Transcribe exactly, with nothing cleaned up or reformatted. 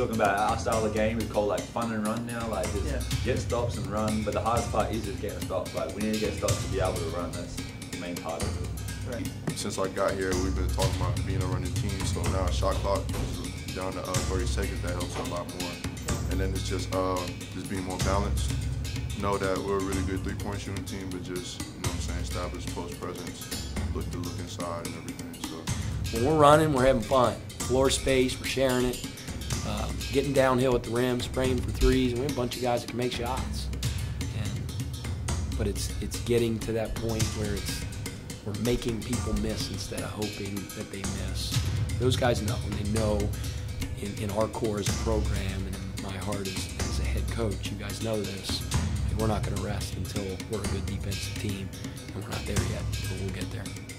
talking about our style of game is called like fun and run now, like just yeah. get stops and run. But the hardest part is just getting stops. Like we need to get stops to be able to run. That's the main part of it. Right. Since I got here, we've been talking about being a running team. So now shot clock is down to uh, thirty seconds. That helps a lot more. And then it's just uh, just being more balanced. Know that we're a really good three-point shooting team, but just, you know what I'm saying, establish post presence, look to look inside and everything. So when we're running, we're having fun. Floor space, we're sharing it, uh, getting downhill at the rim, spraying for threes, and we have a bunch of guys that can make shots. And, but it's it's getting to that point where it's we're making people miss instead of hoping that they miss. Those guys know, and they know in, in our core as a program and in my heart as, as a head coach, you guys know this. We're not going to rest until we're a good defensive team, and we're not there yet, but we'll get there.